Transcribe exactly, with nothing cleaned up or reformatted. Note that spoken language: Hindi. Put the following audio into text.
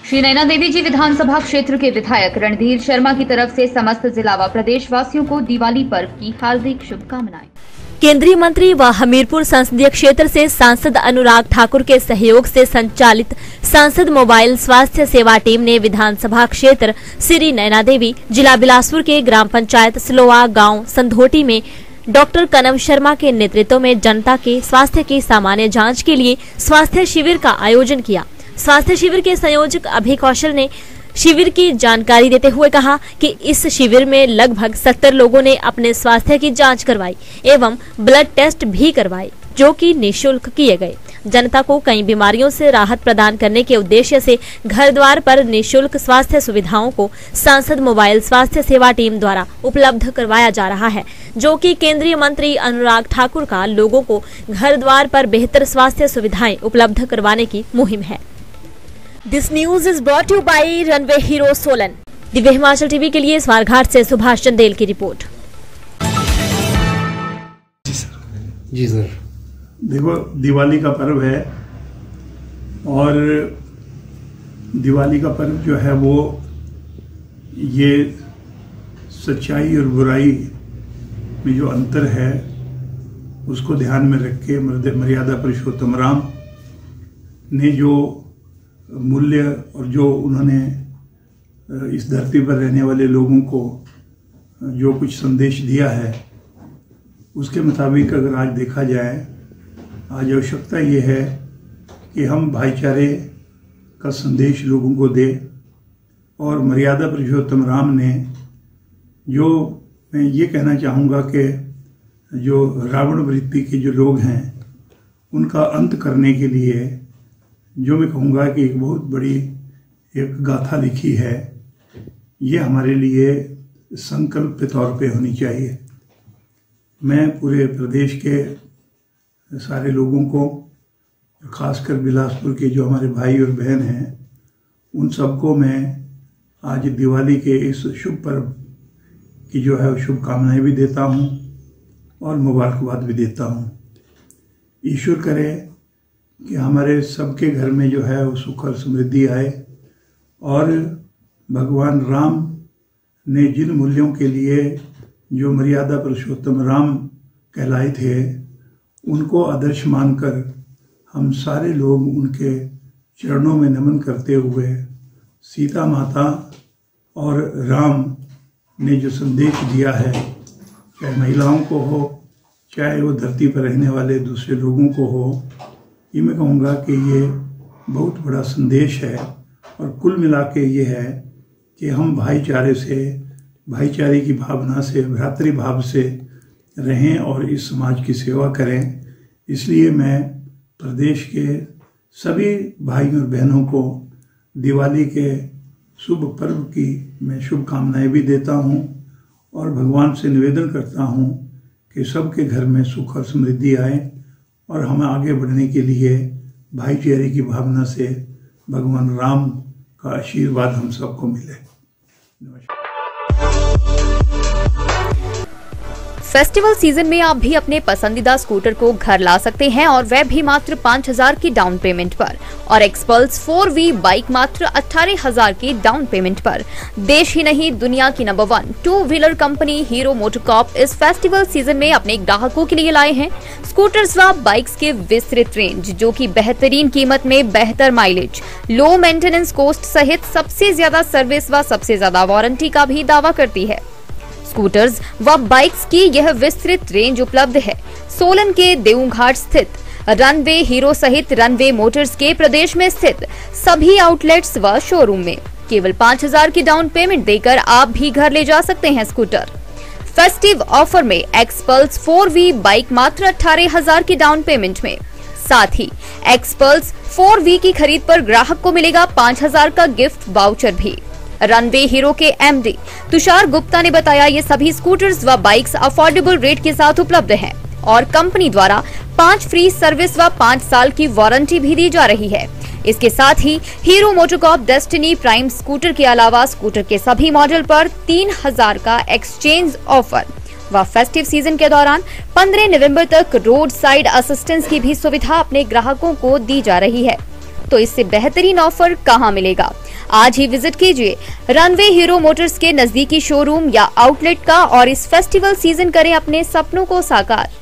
श्री नैना देवी जी विधानसभा क्षेत्र के विधायक रणधीर शर्मा की तरफ से समस्त जिला व प्रदेश वासियों को दिवाली पर्व की हार्दिक शुभकामनाएं। केंद्रीय मंत्री व हमीरपुर संसदीय क्षेत्र से सांसद अनुराग ठाकुर के सहयोग से संचालित सांसद मोबाइल स्वास्थ्य सेवा टीम ने विधानसभा क्षेत्र श्री नैना देवी जिला बिलासपुर के ग्राम पंचायत सिलोआ गांव संधोटी में डॉक्टर कनव शर्मा के नेतृत्व में जनता के स्वास्थ्य की सामान्य जांच के लिए स्वास्थ्य शिविर का आयोजन किया। स्वास्थ्य शिविर के संयोजक अभय कौशल ने शिविर की जानकारी देते हुए कहा कि इस शिविर में लगभग सत्तर लोगों ने अपने स्वास्थ्य की जांच करवाई एवं ब्लड टेस्ट भी करवाए, जो कि निःशुल्क किए गए। जनता को कई बीमारियों से राहत प्रदान करने के उद्देश्य से घर द्वार पर निःशुल्क स्वास्थ्य सुविधाओं को सांसद मोबाइल स्वास्थ्य सेवा टीम द्वारा उपलब्ध करवाया जा रहा है, जो कि केंद्रीय मंत्री अनुराग ठाकुर का लोगों को घर द्वार पर बेहतर स्वास्थ्य सुविधाएं उपलब्ध करवाने की मुहिम है। This news is brought you by Runway Hero Solan. Divya Himachal TV के लिए स्वारघाट से सुभाष चंदेल की रिपोर्ट। जी सर। जी सर। देखो, दिवाली का पर्व है और दिवाली का पर्व जो है वो ये सच्चाई और बुराई में जो अंतर है उसको ध्यान में रख के मर्यादा पुरुषोत्तम राम ने जो मूल्य और जो उन्होंने इस धरती पर रहने वाले लोगों को जो कुछ संदेश दिया है उसके मुताबिक अगर आज देखा जाए, आज आवश्यकता ये है कि हम भाईचारे का संदेश लोगों को दें। और मर्यादा पुरुषोत्तम राम ने जो, मैं ये कहना चाहूँगा कि जो रावण वृत्ति के जो लोग हैं उनका अंत करने के लिए जो मैं कहूँगा कि एक बहुत बड़ी एक गाथा लिखी है, ये हमारे लिए संकल्प के तौर पे होनी चाहिए। मैं पूरे प्रदेश के सारे लोगों को, खासकर बिलासपुर के जो हमारे भाई और बहन हैं, उन सबको मैं आज दिवाली के इस शुभ पर्व की जो है शुभकामनाएं भी देता हूं और मुबारकबाद भी देता हूं। ईश्वर करे कि हमारे सबके घर में जो है वो सुख और समृद्धि आए और भगवान राम ने जिन मूल्यों के लिए जो मर्यादा पुरुषोत्तम राम कहलाए थे उनको आदर्श मानकर हम सारे लोग उनके चरणों में नमन करते हुए सीता माता और राम ने जो संदेश दिया है, चाहे महिलाओं को हो चाहे वो धरती पर रहने वाले दूसरे लोगों को हो, ये मैं कहूँगा कि ये बहुत बड़ा संदेश है। और कुल मिला के ये है कि हम भाईचारे से, भाईचारे की भावना से, भ्रातृभाव से रहें और इस समाज की सेवा करें। इसलिए मैं प्रदेश के सभी भाई और बहनों को दिवाली के शुभ पर्व की मैं शुभकामनाएं भी देता हूं और भगवान से निवेदन करता हूं कि सबके घर में सुख और समृद्धि आए और हमें आगे बढ़ने के लिए भाईचारे की भावना से भगवान राम का आशीर्वाद हम सबको मिले। नमस्कार। फेस्टिवल सीजन में आप भी अपने पसंदीदा स्कूटर को घर ला सकते हैं और वह भी मात्र पाँच हजार की डाउन पेमेंट पर, और एक्सपल्स फोर वी बाइक मात्र अठारह हजार की डाउन पेमेंट पर। देश ही नहीं दुनिया की number one two wheeler company Hero MotoCorp इस फेस्टिवल सीजन में अपने ग्राहकों के लिए लाए हैं स्कूटर्स व बाइक्स के विस्तृत रेंज, जो कि बेहतरीन कीमत में बेहतर माइलेज, लो मेंटेनेंस कॉस्ट सहित सबसे ज्यादा सर्विस व सबसे ज्यादा वारंटी का भी दावा करती है। स्कूटर्स व बाइक्स की यह विस्तृत रेंज उपलब्ध है सोलन के देवघाट स्थित रनवे हीरो सहित रनवे मोटर्स के प्रदेश में स्थित सभी आउटलेट्स व शोरूम में। केवल पाँच हजार की डाउन पेमेंट देकर आप भी घर ले जा सकते हैं स्कूटर। फेस्टिव ऑफर में एक्सपल्स फोर वी बाइक मात्र अठारह हजार की डाउन पेमेंट में। साथ ही एक्सपल्स फोर वी की खरीद पर ग्राहक को मिलेगा पाँच हजार का गिफ्ट वाउचर भी। रनवे हीरो के एमडी तुषार गुप्ता ने बताया, ये सभी स्कूटर्स व बाइक्स अफोर्डेबल रेट के साथ उपलब्ध हैं और कंपनी द्वारा पाँच फ्री सर्विस व पाँच साल की वारंटी भी दी जा रही है। इसके साथ ही Hero MotoCorp Destini Prime scooter के अलावा स्कूटर के सभी मॉडल पर तीन हजार का एक्सचेंज ऑफर व फेस्टिव सीजन के दौरान पंद्रह नवंबर तक रोड साइड असिस्टेंस की भी सुविधा अपने ग्राहकों को दी जा रही है। तो इससे बेहतरीन ऑफर कहां मिलेगा? आज ही विजिट कीजिए रनवे हीरो मोटर्स के नजदीकी शोरूम या आउटलेट का और इस फेस्टिवल सीजन करें अपने सपनों को साकार।